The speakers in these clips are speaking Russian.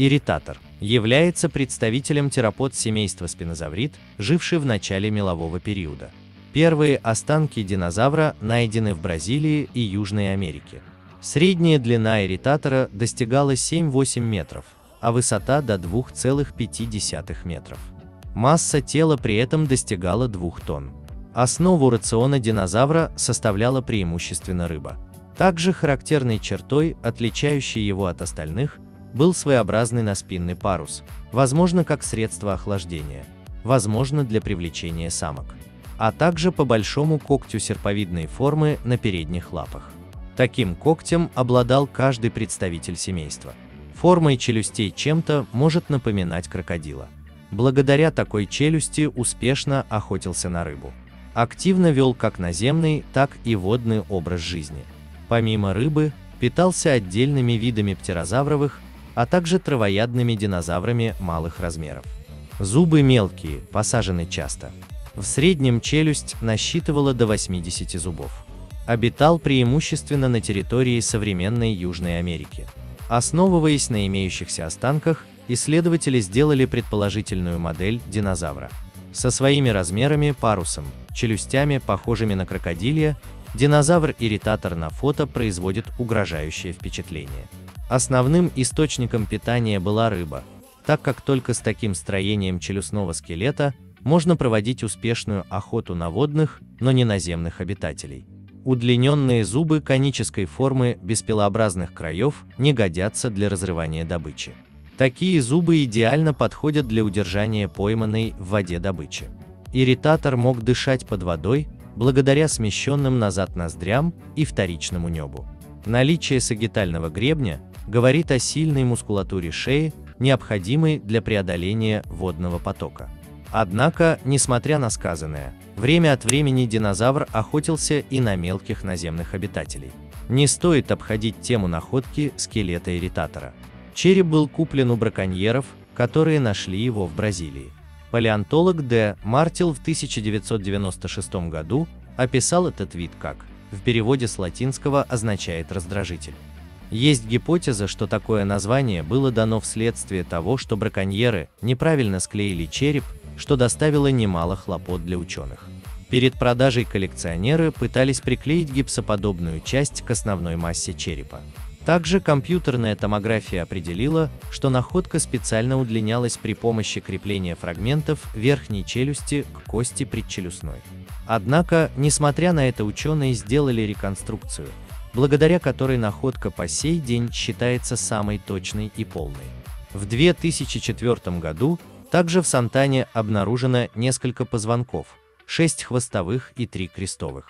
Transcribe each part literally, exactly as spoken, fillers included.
Ирритатор является представителем теропод семейства спинозаврид, живший в начале мелового периода. Первые останки динозавра найдены в Бразилии и Южной Америке. Средняя длина ирритатора достигала семь-восемь метров, а высота до двух целых пяти десятых метров. Масса тела при этом достигала двух тонн. Основу рациона динозавра составляла преимущественно рыба. Также характерной чертой, отличающей его от остальных, был своеобразный наспинный парус, возможно как средство охлаждения, возможно для привлечения самок, а также по большому когтю серповидной формы на передних лапах. Таким когтем обладал каждый представитель семейства. Формой челюстей чем-то может напоминать крокодила. Благодаря такой челюсти успешно охотился на рыбу. Активно вел как наземный, так и водный образ жизни. Помимо рыбы, питался отдельными видами птерозавровых, а также травоядными динозаврами малых размеров. Зубы мелкие, посажены часто. В среднем челюсть насчитывала до восьмидесяти зубов. Обитал преимущественно на территории современной Южной Америки. Основываясь на имеющихся останках, исследователи сделали предположительную модель динозавра. Со своими размерами, парусом, челюстями, похожими на крокодилья, динозавр-ирритатор на фото производит угрожающее впечатление. Основным источником питания была рыба, так как только с таким строением челюстного скелета можно проводить успешную охоту на водных, но не наземных обитателей. Удлиненные зубы конической формы без пилообразных краев не годятся для разрывания добычи. Такие зубы идеально подходят для удержания пойманной в воде добычи. Ирритатор мог дышать под водой благодаря смещенным назад ноздрям и вторичному небу. Наличие сагитального гребня говорит о сильной мускулатуре шеи, необходимой для преодоления водного потока. Однако, несмотря на сказанное, время от времени динозавр охотился и на мелких наземных обитателей. Не стоит обходить тему находки скелета ирритатора. Череп был куплен у браконьеров, которые нашли его в Бразилии. Палеонтолог Д. Мартил в тысяча девятьсот девяносто шестом году описал этот вид как, в переводе с латинского означает раздражитель. Есть гипотеза, что такое название было дано вследствие того, что браконьеры неправильно склеили череп, что доставило немало хлопот для ученых. Перед продажей коллекционеры пытались приклеить гипсоподобную часть к основной массе черепа. Также компьютерная томография определила, что находка специально удлинялась при помощи крепления фрагментов верхней челюсти к кости предчелюстной. Однако, несмотря на это, ученые сделали реконструкцию, благодаря которой находка по сей день считается самой точной и полной. В две тысячи четвёртом году также в Сантане обнаружено несколько позвонков, шесть хвостовых и три крестовых.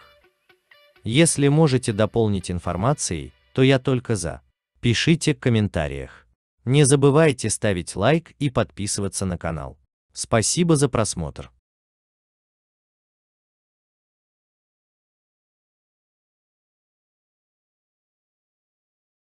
Если можете дополнить информацией, то я только за. Пишите в комментариях. Не забывайте ставить лайк и подписываться на канал. Спасибо за просмотр.